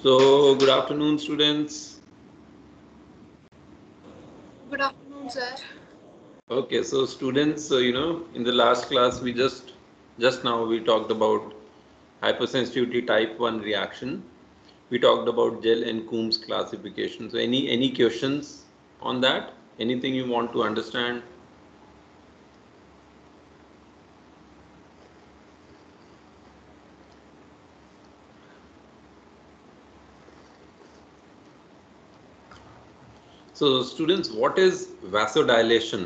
So, good afternoon, students. Good afternoon, sir. Okay, so students, in the last class we just now we talked about hypersensitivity type 1 reaction. We talked about Gell and Coombs classification. So, any questions on that? Anything you want to understand? So, students, what is vasodilation?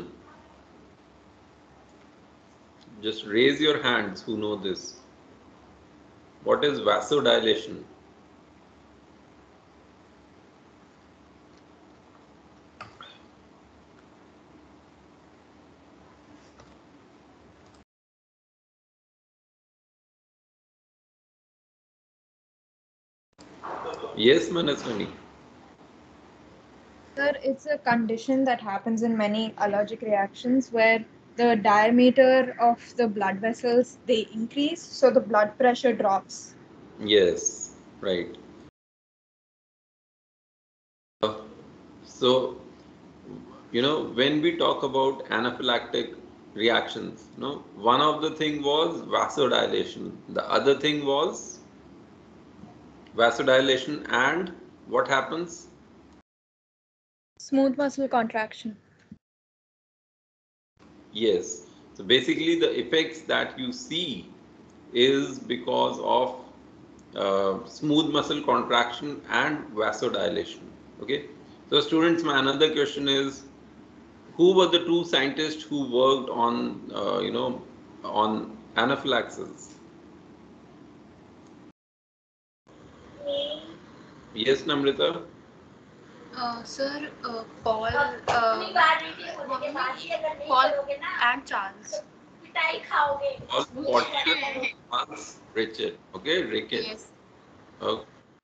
Just raise your hands who know this. What is vasodilation? Yes, Manaswani. Sir, it's a condition that happens in many allergic reactions where the diameter of the blood vessels they increase, so the blood pressure drops. Yes, right. So, when we talk about anaphylactic reactions, one of the thing was vasodilation. The other thing was vasodilation, and what happens? Smooth muscle contraction. Yes. So basically, the effects that you see is because of smooth muscle contraction and vasodilation. Okay. So, students, my another question is, who were the two scientists who worked on on anaphylaxis? Yes, Namrita. Sir, Paul and Charles. Paul Pottier, Charles Richard. Okay, Rickett. Yes. Okay.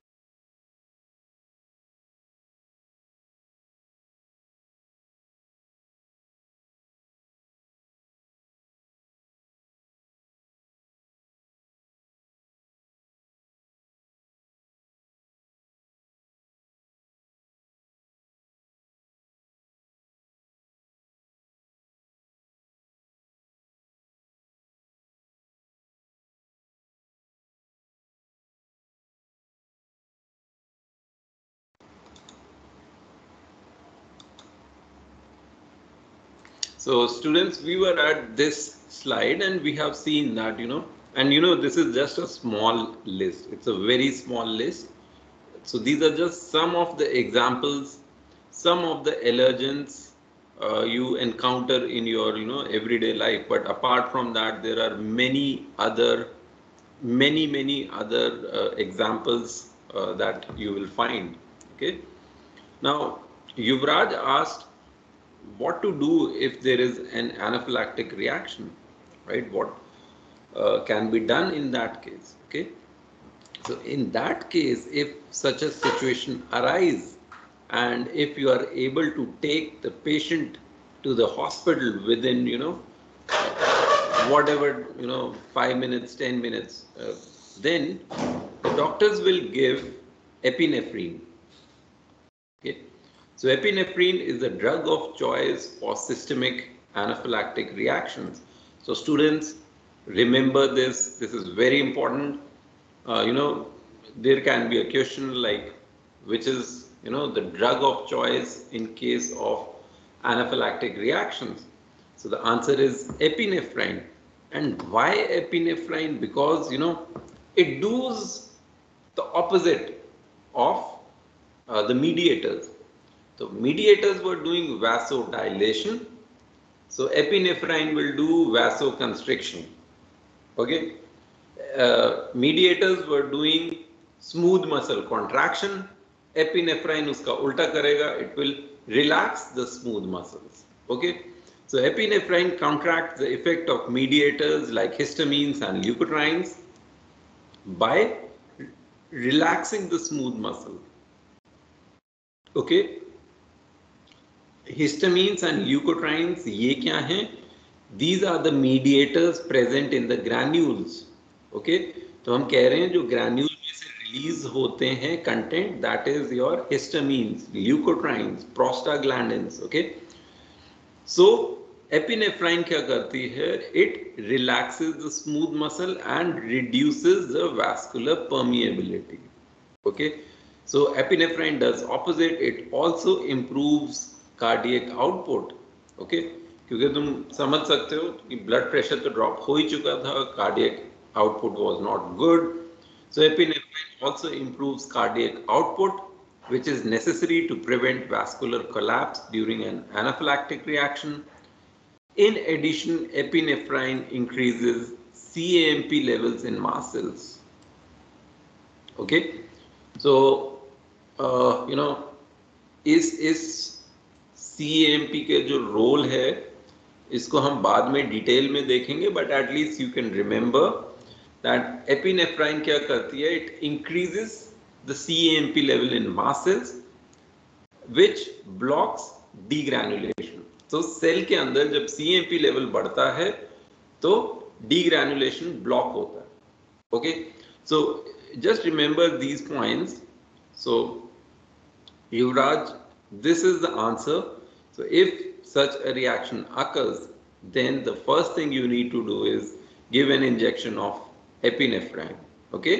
So, students, we were at this slide and we have seen that, and this is just a small list. It's a very small list. So, these are just some of the examples, some of the allergens you encounter in your, everyday life. But apart from that, there are many other examples that you will find. Okay. Now, Yuvraj asked what to do if there is an anaphylactic reaction, right? What can be done in that case? Okay. So in that case, if such a situation arises, and if you are able to take the patient to the hospital within, whatever, 5 minutes, 10 minutes, then the doctors will give epinephrine. Okay. So epinephrine is the drug of choice for systemic anaphylactic reactions. So students, remember this. This is very important. Uh, you know, there can be a question like, which is, the drug of choice in case of anaphylactic reactions. So the answer is epinephrine. And why epinephrine? Because, it does the opposite of the mediators. So mediators were doing vasodilation. So epinephrine will do vasoconstriction. Okay. Mediators were doing smooth muscle contraction. Epinephrine uska ulta karega. It will relax the smooth muscles. Okay. So epinephrine counteracts the effect of mediators like histamines and leukotrienes by relaxing the smooth muscle. Okay. Histamines and leukotrienes ये क्या हैं? These are the mediators present in the granules. Okay, तो हम कह रहे हैं जो granule में से रिलीज होते हैं content, that is your histamines, leukotrienes, prostaglandins. Okay, so epinephrine क्या करती है? It relaxes the smooth muscle and reduces the vascular permeability. Okay, so epinephrine does opposite, it also improves cardiac output. Okay, क्योंकि तुम समझ सकते हो कि blood pressure तो ड्रॉप हो ही चुका था, cardiac output was not good. So epinephrine also improves cardiac output, which is necessary to prevent vascular collapse during an anaphylactic reaction. In addition, epinephrine increases CAMP levels in mast cells. Okay, so इस CAMP के जो role है इसको हम बाद में detail में देखेंगे, but at least you can remember that epinephrine क्या करती है? It increases the CAMP level in mast cells which blocks degranulation. तो सेल के अंदर जब CAMP लेवल बढ़ता है तो डीग्रैनुलेशन ब्लॉक होता है. Okay, so just remember these points. So Yuvraj, this is the answer. So if such a reaction occurs, then the first thing you need to do is give an injection of epinephrine. Okay,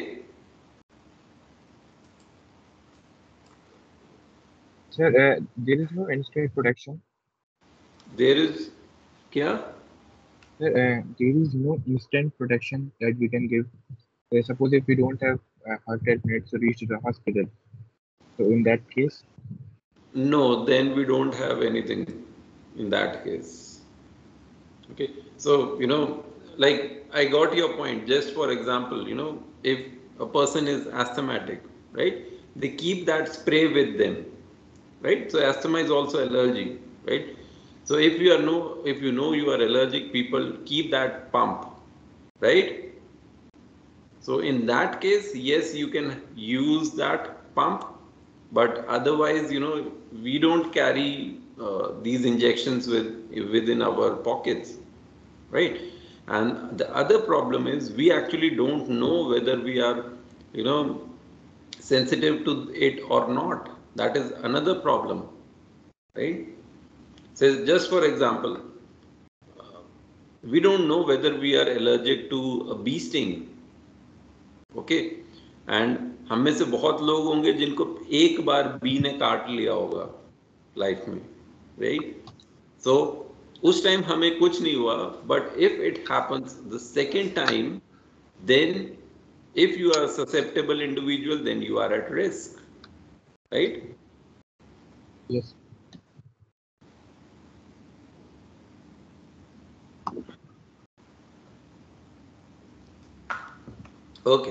Sir, there is no instant protection. there is kya? Sir, there is no instant protection that we can give. Suppose if we don't have 100 minutes to reach the hospital, so in that case, No, then we don't have anything in that case. Okay, so like I got your point. Just for example, if a person is asthmatic, right, they keep that spray with them, right? So asthma is also allergy, right? So if you know you are allergic, people keep that pump, right? So in that case, yes, you can use that pump, but otherwise, we don't carry these injections within our pockets, right? And the other problem is we actually don't know whether we are, sensitive to it or not. That is another problem, right? So just for example, we don't know whether we are allergic to a bee sting. Okay, and हम में से बहुत लोग होंगे जिनको एक बार B ने काट लिया होगा लाइफ में, राइट? सो उस टाइम हमें कुछ नहीं हुआ, but if it happens the second time, then if you are susceptible individual, then you are at risk, right? yes. Okay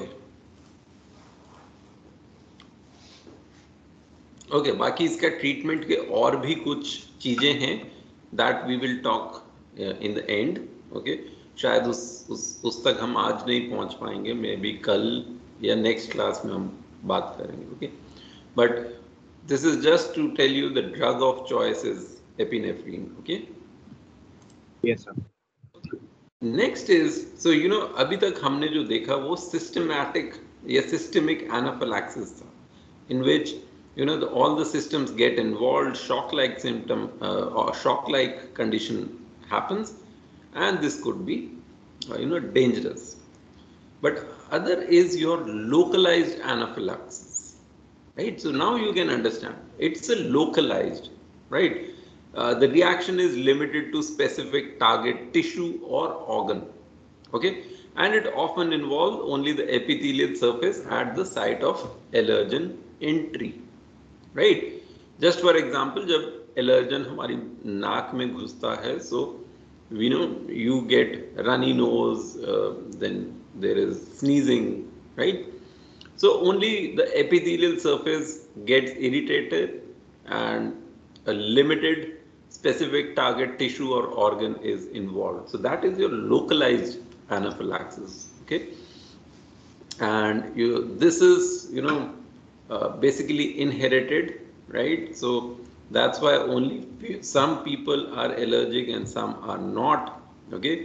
okay, बाकी इसका ट्रीटमेंट के और भी कुछ चीजें हैं that we will talk in the end. Okay, शायद उस तक हम आज नहीं पहुंच पाएंगे, मे बी कल या नेक्स्ट क्लास में हम बात करेंगे. Okay, but this is just to tell you the drug of choice is epinephrine. Okay, Yes, sir. Next is, so अभी तक हमने जो देखा वो सिस्टमैटिक या सिस्टमिक एनाफिलैक्सिस था, in which all the systems get involved, shock-like symptom or shock-like condition happens, and this could be dangerous. But other is your localized anaphylaxis, right? So now you can understand it's a localized, right? The reaction is limited to specific target tissue or organ. Okay, and it often involves only the epithelial surface at the site of allergen entry, right? Just for example, जब allergen हमारी नाक में घुसता है, so we know you get runny nose, then there is sneezing, right? So only the epithelial surface gets irritated and a limited specific target tissue or organ is involved. So that is your localized anaphylaxis. Okay, and this is basically inherited, right? So that's why only some people are allergic and some are not. Okay,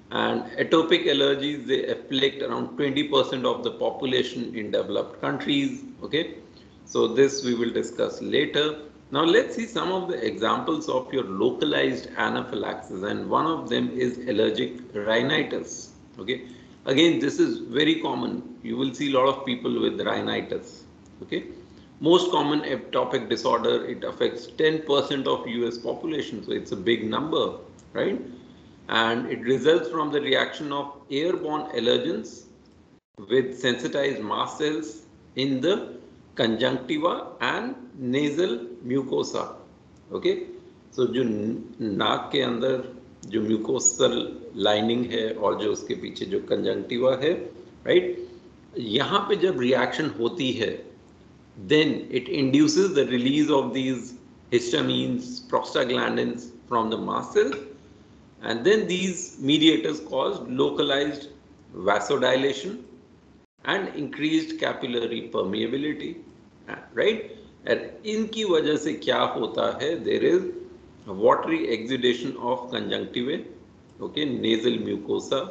And atopic allergies, they afflict around 20% of the population in developed countries. Okay, so this we will discuss later. Now let's see some of the examples of your localized anaphylaxis, and one of them is allergic rhinitis. Okay, again this is very common. You will see a lot of people with rhinitis. Okay, most common atopic disorder, it affects 10% of US population, so it's a big number, right? And it results from the reaction of airborne allergens with sensitized mast cells in the conjunctiva and nasal mucosa. Okay, so जो नाक के अंदर जो mucosal lining है और जो उसके पीछे जो कंजंक्टिवा है, राइट, यहाँ पे जब रिएक्शन होती है, then it induces the release of these histamines, prostaglandins from the mast cells, and then these mediators cause localized vasodilation and increased capillary permeability, right? And इनकी वजह से क्या होता है, there is a watery exudation of conjunctivae, okay, nasal mucosa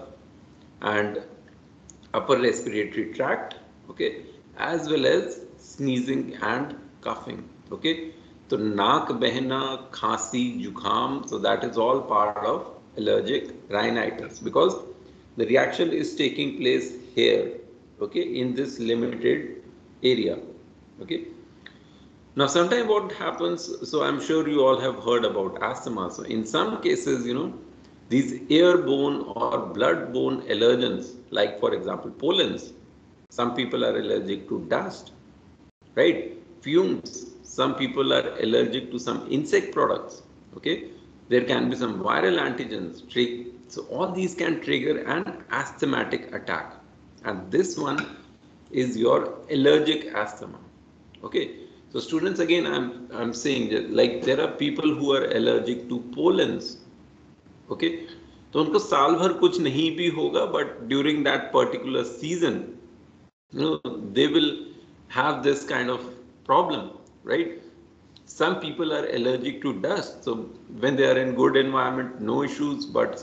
and upper respiratory tract, okay, as well as sneezing and coughing. Okay, so naak behna, khasi, जुखाम, so that is all part of allergic rhinitis because the reaction is taking place here, okay, in this limited area. Okay, now sometimes what happens, so I'm sure you all have heard about asthma. So in some cases, you know, these airborne or blood-borne allergens, like for example pollens, some people are allergic to dust, right? Fumes, some people are allergic to some insect products, okay? There can be some viral antigens, so all these can trigger an asthmatic attack, and this one is your allergic asthma. Okay, so students, again I'm saying that like there are people who are allergic to pollens. Okay, तो उनको साल भर कुछ नहीं भी होगा, but during that particular season, you know, they will have this kind of problem, right? Some people are allergic to dust, so when they are in good environment, no issues. But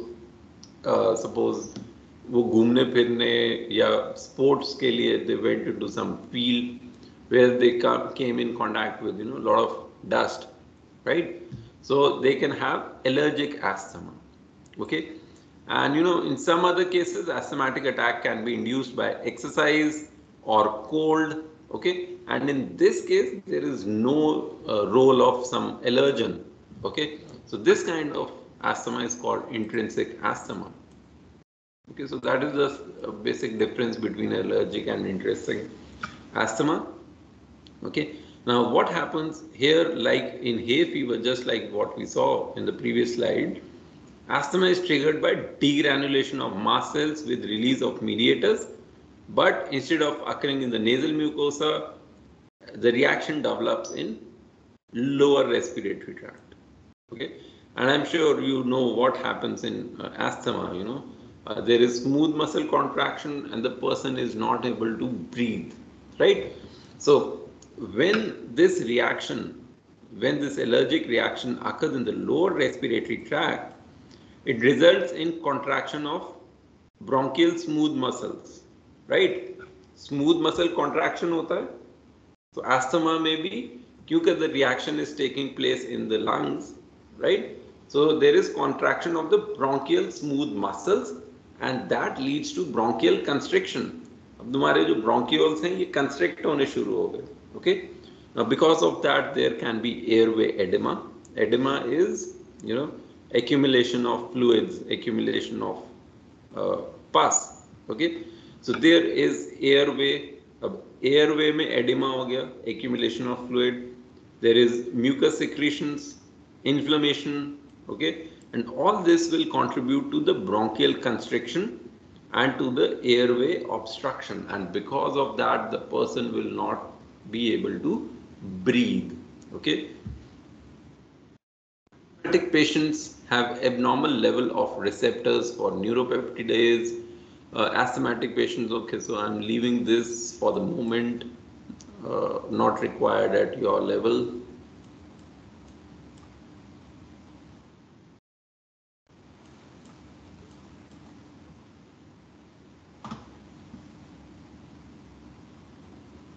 suppose वो घूमने फिरने या sports के लिए they went into some field where they came in contact with, you know, a lot of dust, right? So they can have allergic asthma. Okay, and you know, in some other cases asthmatic attack can be induced by exercise or cold. Okay, and in this case there is no role of some allergen. Okay, so this kind of asthma is called intrinsic asthma. Okay, so that is just a basic difference between allergic and intrinsic asthma. Okay, now what happens here, like in hay fever, just like what we saw in the previous slide, asthma is triggered by degranulation of mast cells with release of mediators, but instead of occurring in the nasal mucosa, the reaction develops in lower respiratory tract. Okay, and I'm sure you know what happens in asthma. You know, there is smooth muscle contraction and the person is not able to breathe, right? So when this reaction, when this allergic reaction occurs in the lower respiratory tract, it results in contraction of bronchial smooth muscles, right? Smooth muscle contraction होता है, so asthma may be क्योंकि the reaction is taking place in the lungs, right? So there is contraction of the bronchial smooth muscles and that leads to bronchial constriction. अब तुम्हारे जो bronchioles हैं ये constrict होने शुरू हो गए. Okay, now because of that there can be airway edema. Edema is, you know, accumulation of fluids, accumulation of pus. Okay, so there is airway. अब airway में edema हो गया, accumulation of fluid. There is mucus secretions, inflammation. Okay, and all this will contribute to the bronchial constriction and to the airway obstruction, and because of that the person will not be able to breathe. Okay, asthmatic patients have abnormal level of receptors for neuropeptidase. Asthmatic patients, okay, so I'm leaving this for the moment, not required at your level.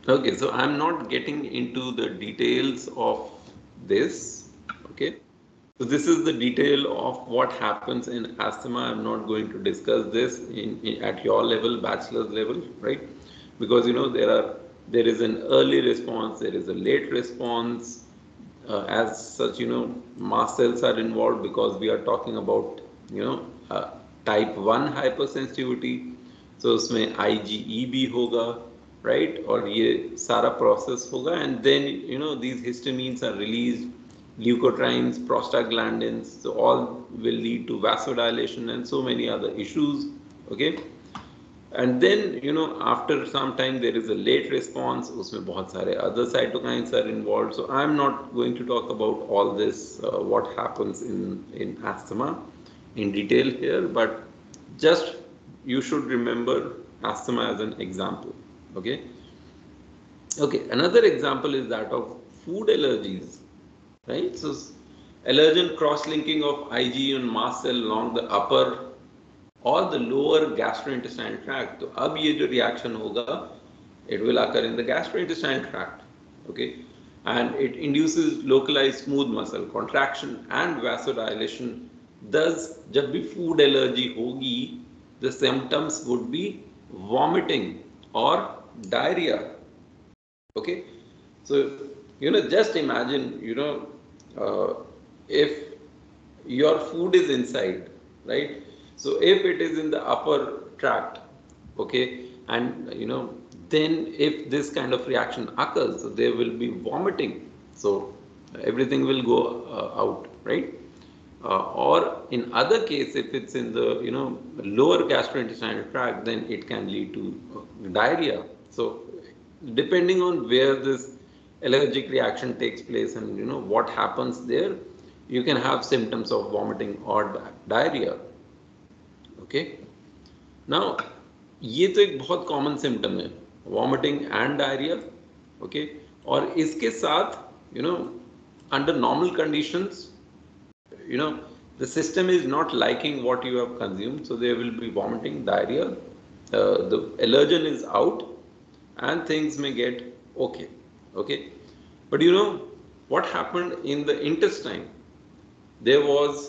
Okay, so I'm not getting into the details of this. Okay, so this is the detail of what happens in asthma. I'm not going to discuss this at your level, bachelor's level, right? Because there is an early response, there is a late response. As such, mast cells are involved because we are talking about type 1 hypersensitivity. So उसमें IgE भी होगा, right? और ये सारा process होगा, and then these histamines are released, leukotrienes, prostaglandins, so all will lead to vasodilation and so many other issues. Okay, and then after some time there is a late response, उसमें बहुत सारे other cytokines are involved. So I'm not going to talk about all this, what happens in asthma in detail here, but just you should remember asthma as an example. Okay, another example is that of food allergies, right? So allergen cross-linking of IgE and mast cell along the upper or the lower gastrointestinal tract. तो अब ये जो reaction होगा, it will occur in the gastrointestinal tract. Okay, and it induces localized smooth muscle contraction and vasodilation. Thus, जब भी food allergy होगी, the symptoms would be vomiting or diarrhea. Okay, so just imagine, if your food is inside, right? So if it is in the upper tract, okay, and then if this kind of reaction occurs, so there will be vomiting. So everything will go out, right? Or in other case, if it's in the lower gastrointestinal tract, then it can lead to diarrhea. So depending on where this allergic reaction takes place and what happens there, you can have symptoms of vomiting or diarrhea. Okay, now ये तो एक बहुत common symptom है, vomiting and diarrhoea. Okay, और इसके साथ under normal conditions, the system is not liking what you have consumed, so there will be vomiting, diarrhea, the allergen is out, and things may get okay. Okay, but what happened in the intestine? There was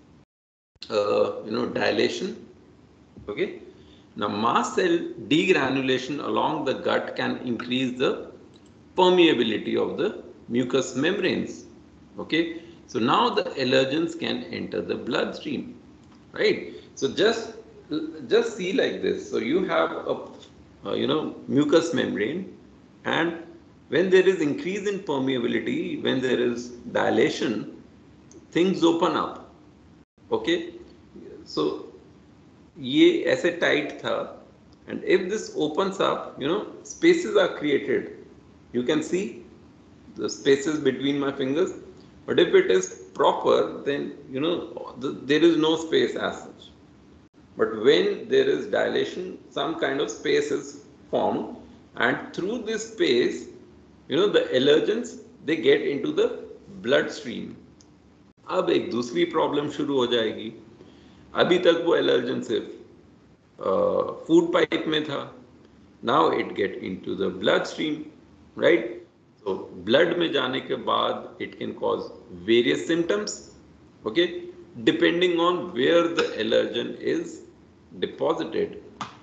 dilation. Okay, now mast cell degranulation along the gut can increase the permeability of the mucous membranes. Okay, so now the allergens can enter the bloodstream, right? So just see like this. So you have a mucous membrane, and when there is increase in permeability, when there is dilation, things open up. Okay, so ये ऐसे tight था, and if this opens up, spaces are created. You can see the spaces between my fingers, but if it is proper, then there is no space as such. But when there is dilation, some kind of space is formed, and through this space, the allergens, they get into the bloodstream. अब एक दूसरी problem शुरू हो जाएगी. अभी तक वो allergen सिर्फ फूड पाइप में था. Now it get into the bloodstream, right? So blood में जाने के बाद it can cause various symptoms, okay, depending on where the allergen is deposited.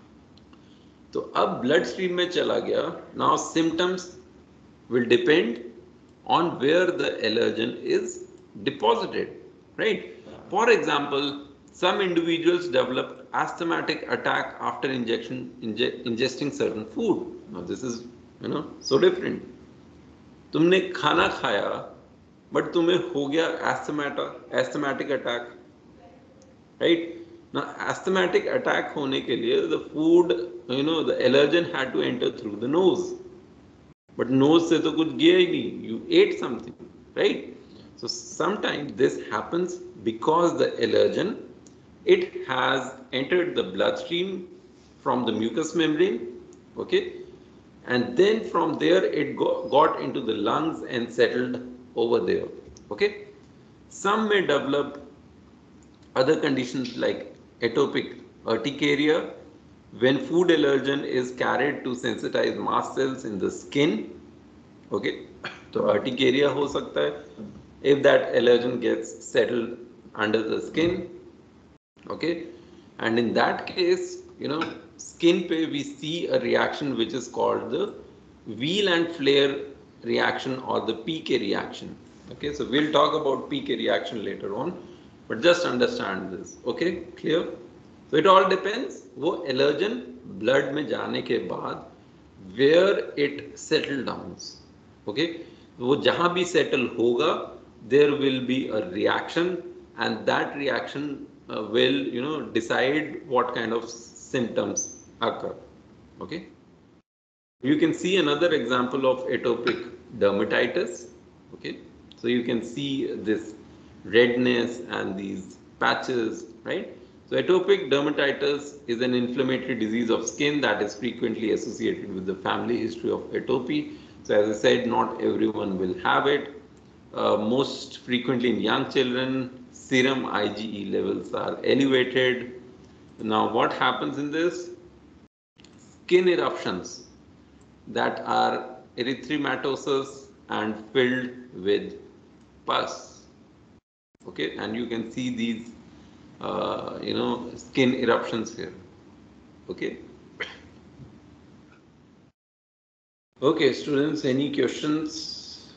तो अब ब्लड स्ट्रीम में चला गया. Now symptoms will depend on where the allergen is deposited, right? For example, some individuals develop asthmatic attack after ingesting certain food. Now this is so different. तुमने खाना खाया but तुम्हें हो गया asthmatic attack, right? Now asthmatic attack होने के लिए the food, the allergen had to enter through the nose. But nose से तो कुछ गया ही नहीं. You ate something, right? So sometimes this happens because the allergen, it has entered the bloodstream from the mucous membrane, okay, and then from there it got into the lungs and settled over there, okay. Some may develop other conditions like atopic urticaria, when food allergen is carried to sensitize mast cells in the skin, okay, तो urticaria हो सकता है if that allergen gets settled under the skin, okay, and in that case, you know, skin pe we see a reaction which is called the wheel and flare reaction or the PK reaction. Okay, so we'll talk about PK reaction later on, but just understand this. Okay, clear? So it all depends वो allergen blood में जाने के बाद where it settle downs. Okay, वो जहाँ भी settle होगा there will be a reaction, and that reaction will, you know, decide what kind of symptoms occur. Okay, you can see another example of atopic dermatitis. Okay, so you can see this redness and these patches, right? So atopic dermatitis is an inflammatory disease of skin that is frequently associated with the family history of atopy. So as I said, not everyone will have it. Most frequently in young children, serum IgE levels are elevated. Now what happens in this? Skin eruptions that are erythematosus and filled with pus. Okay, and you can see these, you know, skin eruptions here. Okay. Okay, students, any questions?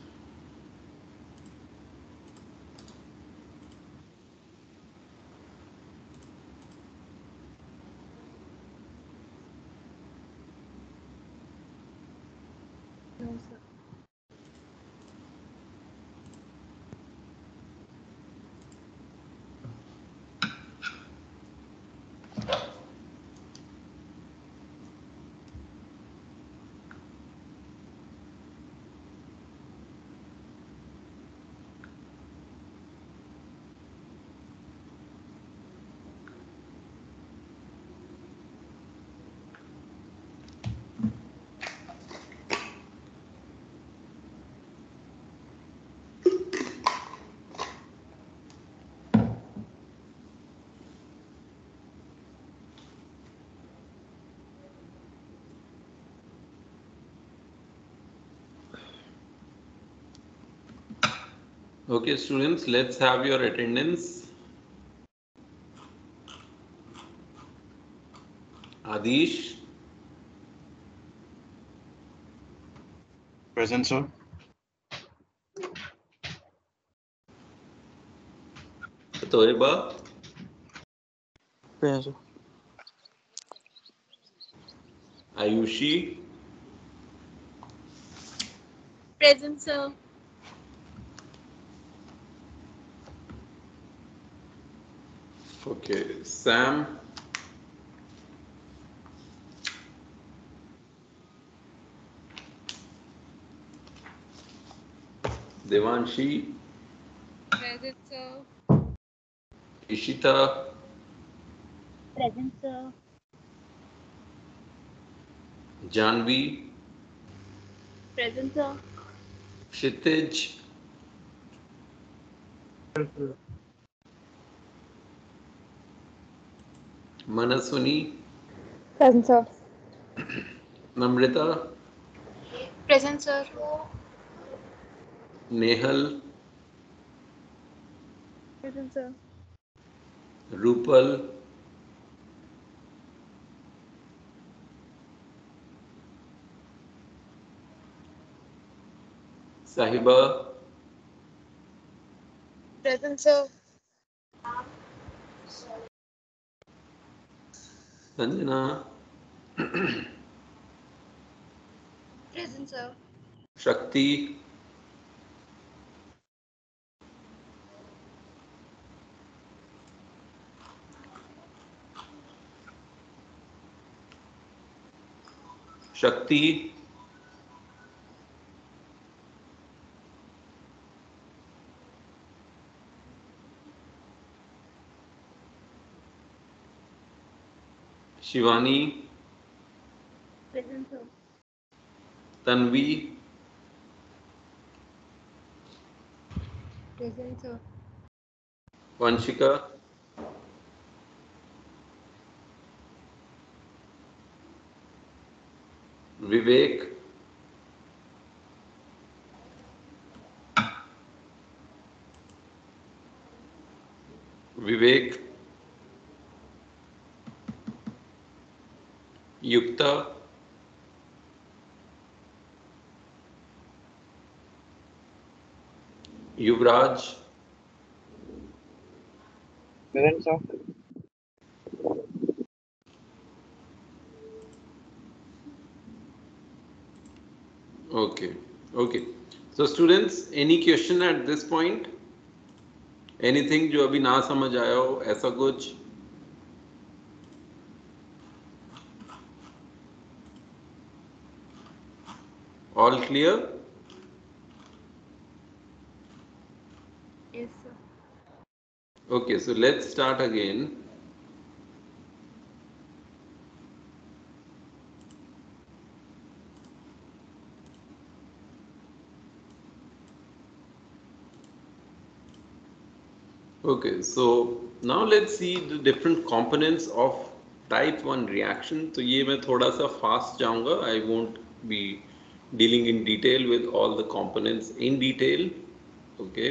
No, sir. Okay, students, let's have your attendance. Adish, Present, sir. Toiba, Present, sir. Ayushi, Present, sir. okay, Sam, Devanshi, Present, sir. Ishita, Present, sir. Janvi, Present, sir. Kshitij, Manaswini, Present, sir. Namrita, Present, sir. Nehal, Present, sir. Rupal, Sahiba, Present, sir. Sanjana, Present, sir. Shakti, Shakti, Shivani, Present, sir. Tanvi, Present, sir. Vanshika, Vivek, Vivek, Yukta, Yuvraj, Present, sir. okay, okay. So students, any question at this point? Anything जो अभी ना समझ आया हो ऐसा कुछ? All clear? Yes, sir. Okay, so let's start again. Okay, so now let's see the different components of type 1 reaction. तो ये मैं थोड़ा सा fast जाऊंगा. I won't be dealing in detail with all the components in detail. Okay.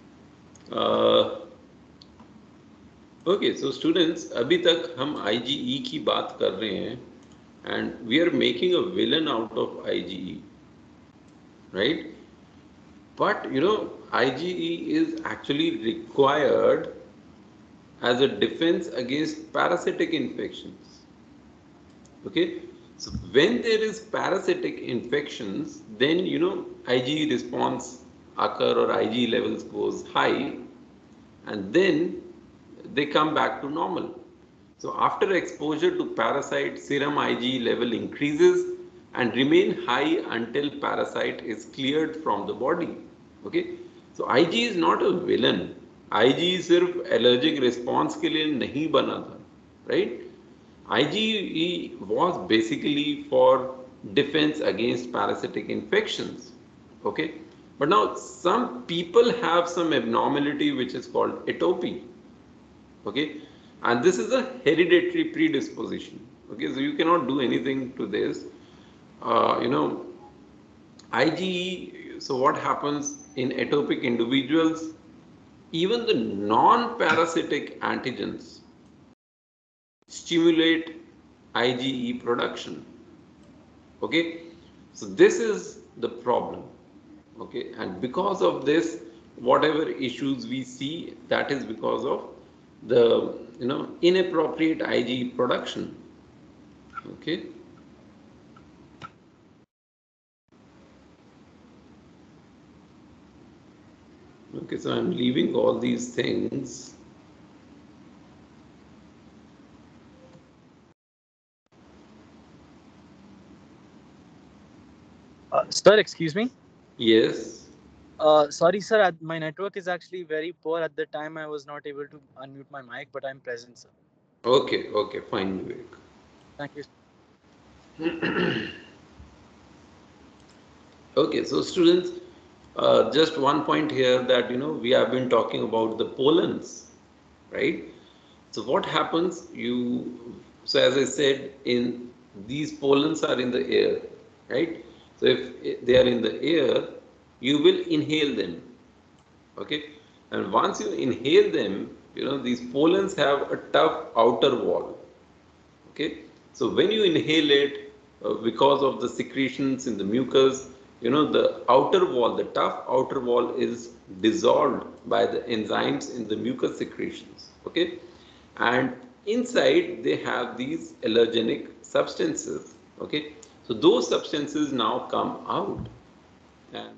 Okay, so students, अभी तक हम IgE की बात कर रहे हैं and we are making a villain out of IgE, right? But you know, IgE is actually required as a defense against parasitic infections. Okay, so when there is parasitic infections, then you know IgE response occur or IgE levels goes high, and then they come back to normal. So after exposure to parasite, serum IgE level increases and remain high until parasite is cleared from the body. Okay, so IgE is not a villain. IgE सिर्फ allergic response के लिए नहीं बना था, right? IgE was basically for defense against parasitic infections. Okay, but now some people have some abnormality which is called atopy. Okay, and this is a hereditary predisposition. Okay, so you cannot do anything to this. You know, IgE. So what happens in atopic individuals? Even the non-parasitic antigens stimulate IgE production. Okay, so this is the problem. Okay, and because of this, whatever issues we see, that is because of the inappropriate IgE production. Okay. Okay, so I'm leaving all these things. Sir, excuse me. Yes. Sorry, sir. My network is actually very poor. At the time, I was not able to unmute my mic, but I'm present, sir. Okay, okay, fine, Vivek. Thank you. Okay, so students, just one point here that we have been talking about the pollens, right? So what happens? So as I said, in these pollens are in the air, right? So if they are in the air, you will inhale them, okay? And once you inhale them, these pollens have a tough outer wall, okay? So when you inhale it, because of the secretions in the mucus, the outer wall, the tough outer wall is dissolved by the enzymes in the mucus secretions, okay? And inside they have these allergenic substances, okay? So those substances now come out, and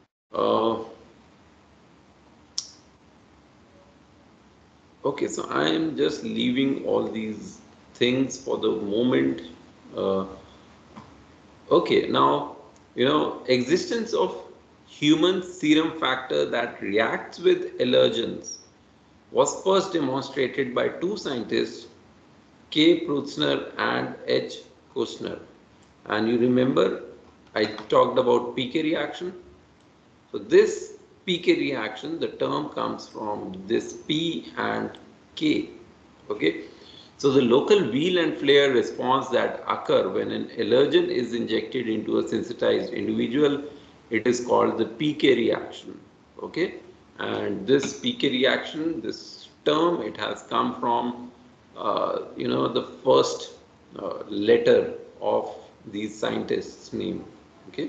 okay, so I am just leaving all these things for the moment. uh, Okay, now, existence of human serum factor that reacts with allergens was first demonstrated by two scientists, K. Prutzner and H. Kushner. And you remember, I talked about PK reaction. So this PK reaction, the term comes from this P and K. Okay. So the local wheal and flare response that occur when an allergen is injected into a sensitized individual, it is called the PK reaction. Okay, and this PK reaction, this term, it has come from the first letter of these scientists' name. Okay.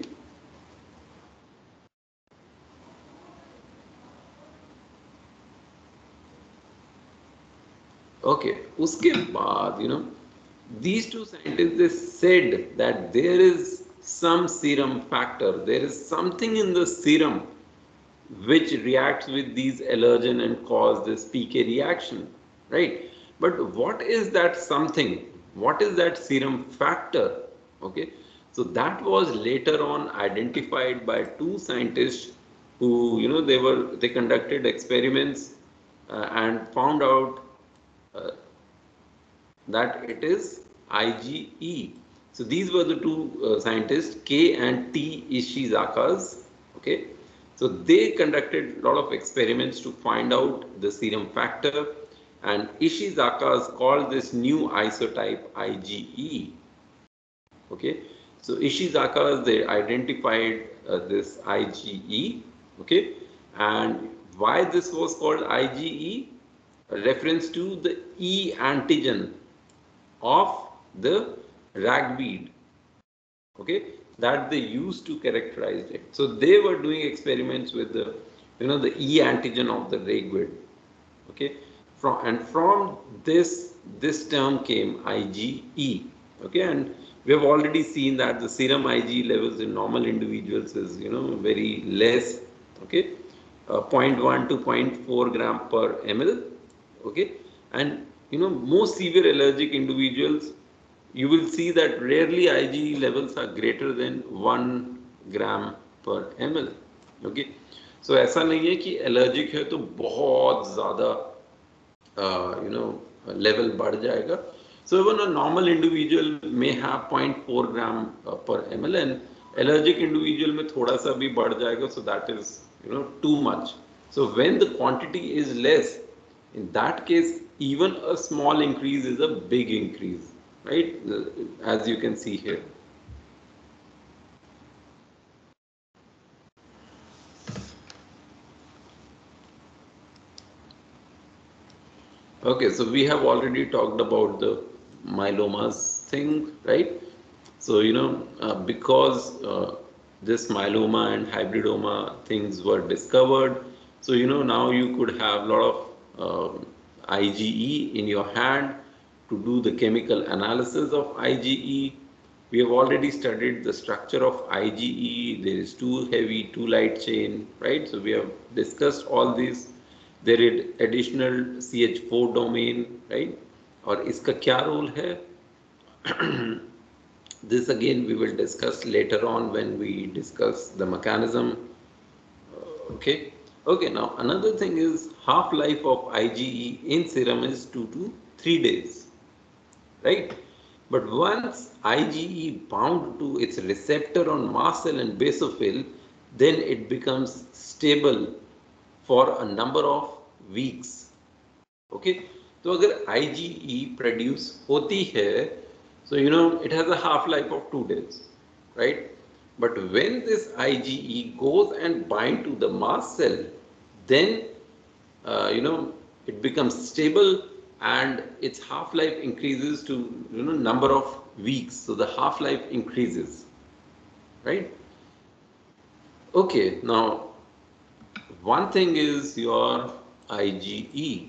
Okay, उसके बाद these two scientists, they said that there is some serum factor, there is something in the serum which reacts with these allergen and cause this PK reaction, right? But what is that something? What is that serum factor? Okay, so that was later on identified by two scientists who, they conducted experiments and found out uh, that it is IgE. So these were the two scientists, K and T Ishizakas. Okay, so they conducted a lot of experiments to find out the serum factor, and Ishizakas called this new isotype IgE. Okay, so Ishizakas, they identified this IgE. Okay, and why this was called IgE? A reference to the E antigen of the ragweed, okay, that they used to characterize it. So they were doing experiments with the the E antigen of the ragweed, okay, from this term came IgE, okay, and we have already seen that the serum IgE levels in normal individuals is very less, okay, 0.1 to 0.4 gram per ml, okay, and most severe allergic individuals, you will see that rarely IgE levels are greater than 1 gram per ml. Okay, so ऐसा नहीं है कि allergic है तो बहुत ज़्यादा level बढ़ जाएगा. So even a normal individual may have 0.4 gram per ml, and allergic individual में थोड़ा सा भी बढ़ जाएगा, so that is too much. So when the quantity is less, in that case, even a small increase is a big increase, right? As you can see here. Okay, so we have already talked about the myelomas thing, right? So, because this myeloma and hybridoma things were discovered, so, now you could have a lot of IgE in your hand to do the chemical analysis of IgE. We have already studied the structure of IgE. There is two heavy, two light chain, right? So we have discussed all these. There is additional CH4 domain, right? और इसका क्या role है? This again we will discuss later on when we discuss the mechanism. Okay. Okay, now another thing is half-life of IgE in serum is 2 to 3 days, right? But once IgE bound to its receptor on mast cell and basophil, then it becomes stable for a number of weeks. Okay, so अगर IgE produce होती है, so it has a half-life of 2 days, right? But when this IgE goes and bind to the mast cell, then it becomes stable and its half-life increases to number of weeks. So the half-life increases, right? Okay, now one thing is your IgE.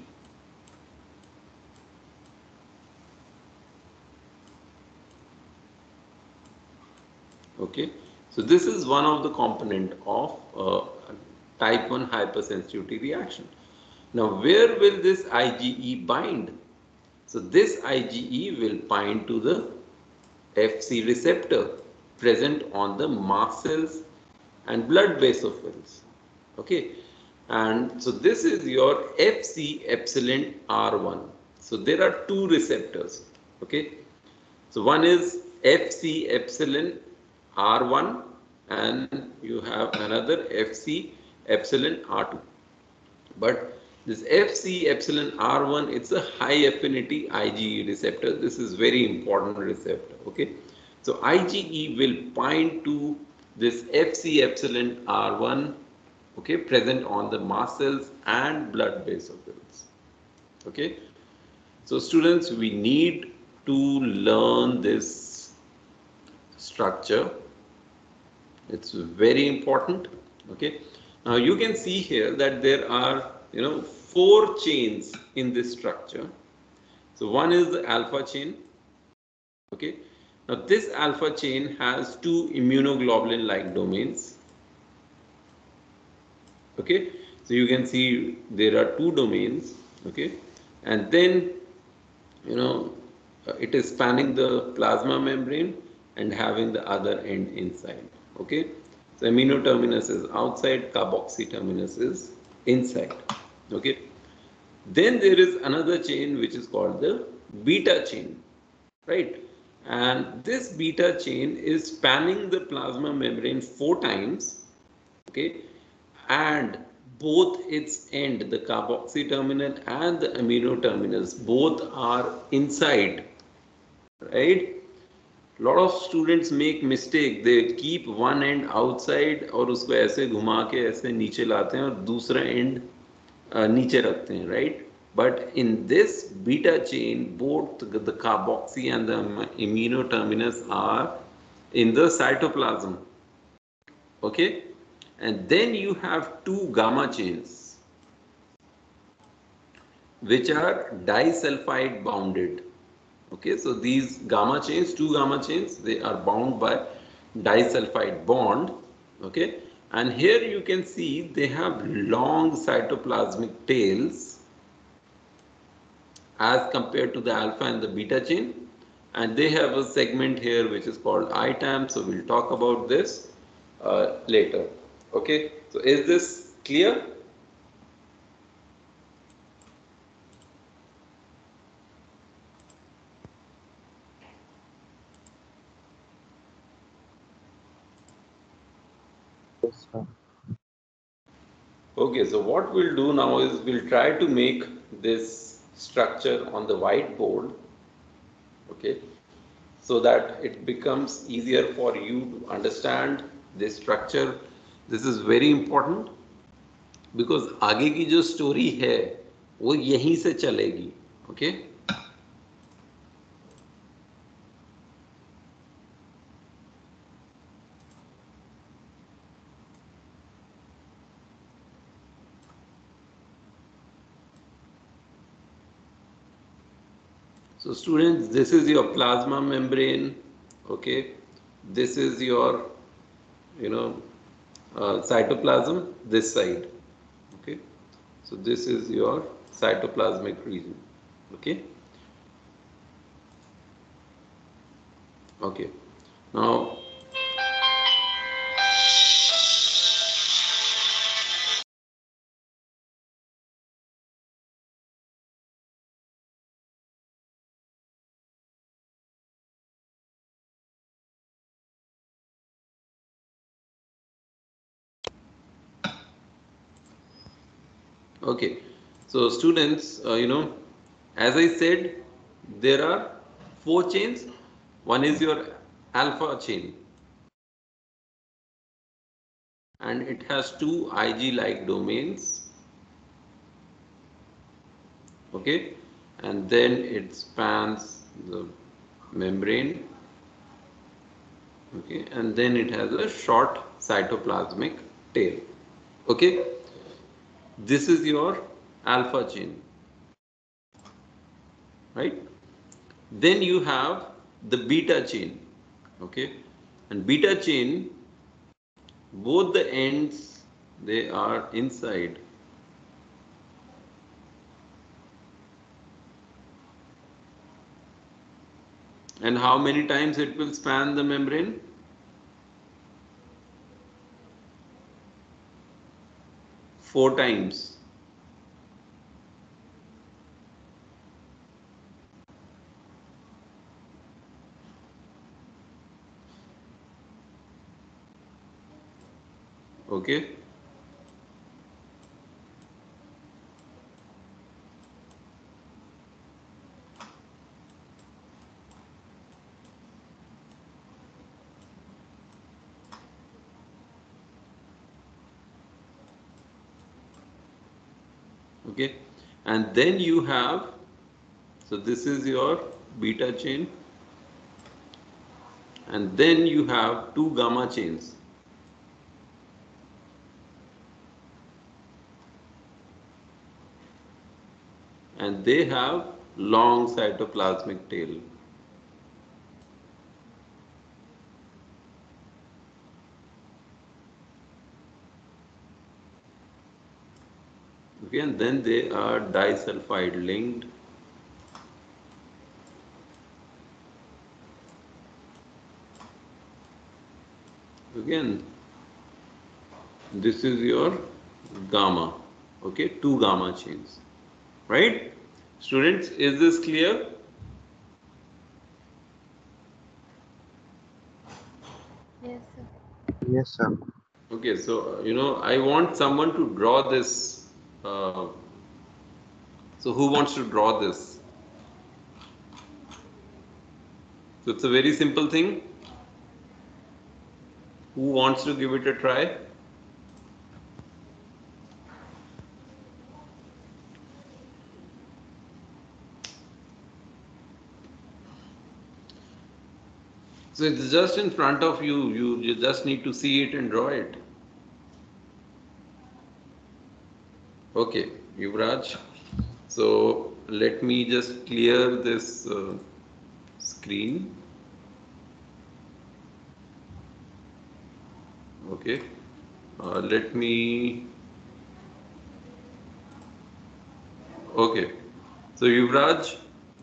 Okay, so this is one of the component of type 1 hypersensitivity reaction. Now, where will this IgE bind? So this IgE will bind to the Fc receptor present on the mast cells and blood basophils. Okay, and so this is your Fc epsilon R1. So there are two receptors. Okay, so one is Fc epsilon R1 and you have another Fc epsilon R2. But This Fc epsilon R1, it's a high affinity IgE receptor. This is very important receptor. Okay, so IgE will bind to this Fc epsilon R1, okay, present on the mast cells and blood vesicles. Okay, so students, we need to learn this structure. It's very important. Okay, now you can see here that there are, 4 chains in this structure. So one is the alpha chain. Okay, now this alpha chain has 2 immunoglobulin like domains. Okay, so you can see there are 2 domains. Okay, and then, it is spanning the plasma membrane and having the other end inside. Okay, so amino terminus is outside, carboxy terminus is inside. Okay, then there is another chain which is called the beta chain, right? And this beta chain is spanning the plasma membrane 4 times. Okay, and both its end, the carboxy terminal and the amino terminals, both are inside, right? Lot of students make mistake, they keep one end outside और उसको ऐसे घुमा के ऐसे नीचे लाते हैं और दूसरा end नीचे रखते हैं, right? But in this beta chain, both the carboxy and the amino terminus are in the cytoplasm. Okay, and then you have 2 gamma chains which are disulfide bounded. Okay, so these gamma chains, 2 gamma chains, they are bound by disulfide bond. Okay, and here you can see they have long cytoplasmic tails as compared to the alpha and the beta chain, and they have a segment here which is called ITAM. So we'll talk about this later. Okay, so is this clear? Yes, sir. Okay, so what we'll do now is we'll try to make this structure on the whiteboard, okay, so that it becomes easier for you to understand this structure. This is very important because आगे की जो story है वो यहीं से चलेगी. Okay. So students, this is your plasma membrane. Okay, this is your, cytoplasm, this side. Okay, so this is your cytoplasmic region. Okay. Okay, now okay, so students, as I said, there are 4 chains. One is your alpha chain, and it has 2 Ig-like domains. Okay, and then it spans the membrane. Okay, and then it has a short cytoplasmic tail. Okay, this is your alpha chain, right? Then you have the beta chain. Okay, and beta chain, both the ends, they are inside. And how many times it will span the membrane? 4 times. Okay. Okay, and then you have, so this is your beta chain, and then you have two gamma chains. And they have long cytoplasmic tail. Okay, and then they are disulfide linked. Again, this is your gamma. Okay, two gamma chains. Right? Students, is this clear? Yes, sir. Yes, sir. Okay, so I want someone to draw this. So who wants to draw this? So it's a very simple thing. Who wants to give it a try? So it's just in front of you. You just need to see it and draw it. Okay, Yuvraj. So let me just clear this screen. Okay. Let me. Okay. So Yuvraj,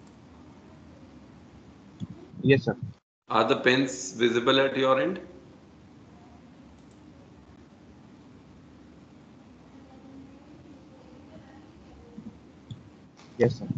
Yes, sir. are the pens visible at your end? Yes, sir.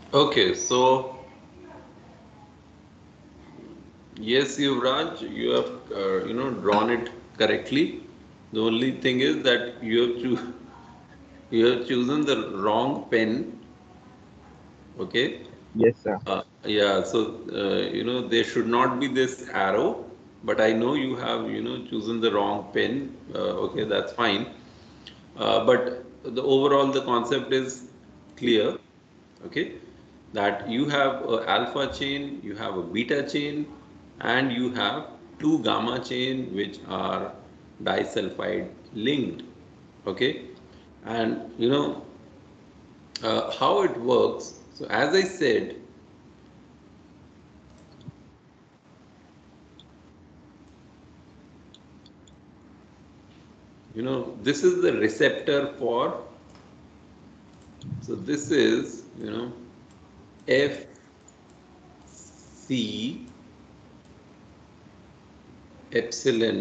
Okay, so yes, Yuvraj, you have drawn it correctly. The only thing is that you have chosen the wrong pen. Okay. Yes, sir. Yeah, so there should not be this arrow, but I know you have chosen the wrong pen. Okay, that's fine. But the overall the concept is clear. Okay, that you have a alpha chain, you have a beta chain, and you have two gamma chain which are disulfide linked. Okay, and how it works. So as I said, this is the receptor for, so this is FC epsilon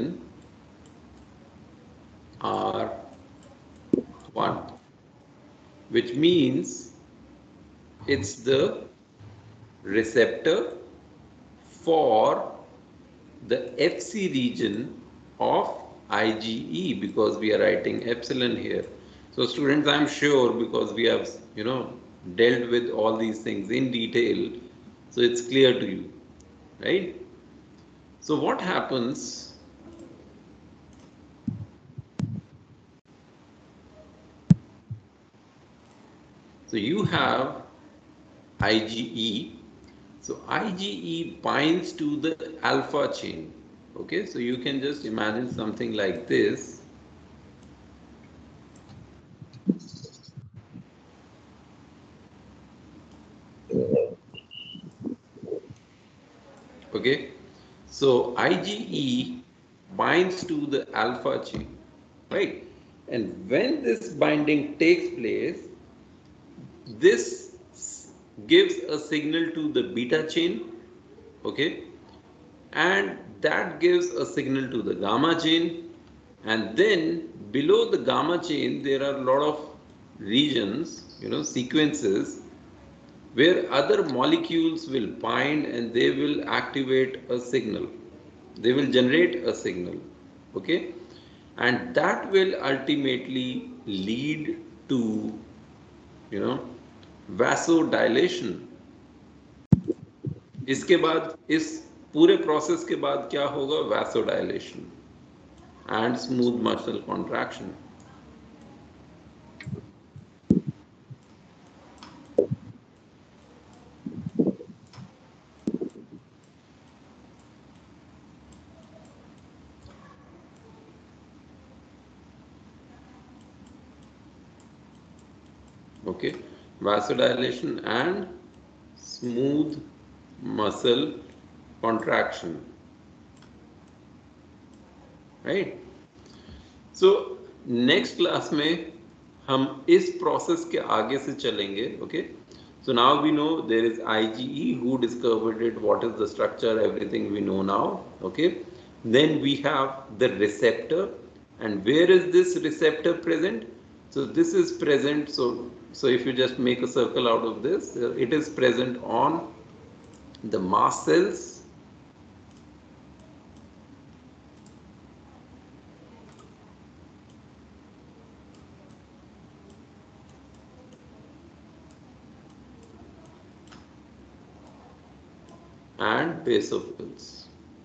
R1, which means it's the receptor for the FC region of IgE, because we are writing epsilon here. So students, I'm sure, because we have dealt with all these things in detail, so it's clear to you, right? So what happens? So you have IgE. So IgE binds to the alpha chain. Okay, so you can just imagine something like this. Okay, so IgE binds to the alpha chain, right? And when this binding takes place, this gives a signal to the beta chain, okay, and that gives a signal to the gamma chain, and then below the gamma chain there are a lot of regions, sequences where other molecules will bind and they will activate a signal, they will generate a signal, okay, and that will ultimately lead to you know vasodilation. इसके बाद, इस पूरे process के बाद क्या होगा? Vasodilation and smooth muscle contraction. Okay, vasodilation and smooth muscle contraction, right? So next class में हम इस process के आगे से चलेंगे. Okay, so now we know there is IgE, who discovered it, what is the structure, everything we know now. Okay, then we have the receptor, and where is this receptor present? So this is present, so if you just make a circle out of this, it is present on the mast cells, and basophils.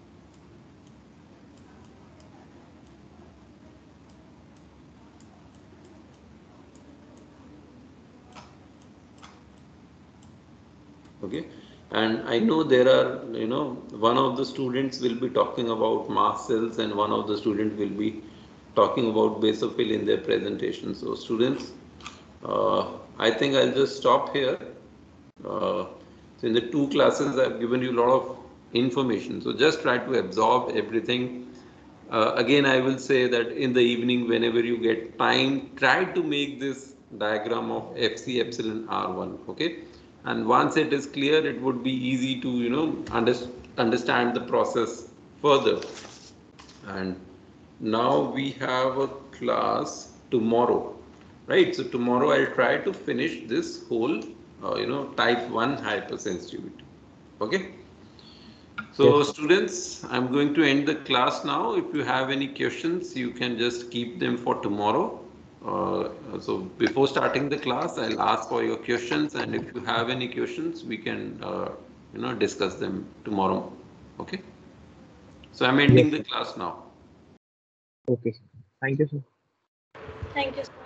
Okay, and I know there are, one of the students will be talking about mast cells and one of the students will be talking about basophil in their presentation. So students, I think I'll just stop here. So in the two classes I've given you a lot of information, so just try to absorb everything. Again, I will say that in the evening, whenever you get time, try to make this diagram of FC epsilon R1. Okay, and once it is clear, it would be easy to understand the process further. And now we have a class tomorrow, right? So tomorrow I'll try to finish this whole type 1 hypersensitivity. Okay. So Yes, sir. students, I'm going to end the class now. If you have any questions, you can just keep them for tomorrow. So before starting the class, I'll ask for your questions, and if you have any questions, we can discuss them tomorrow. Okay. So I'm ending Yes, the sir. class now. Okay, sir. Thank you, sir. Thank you.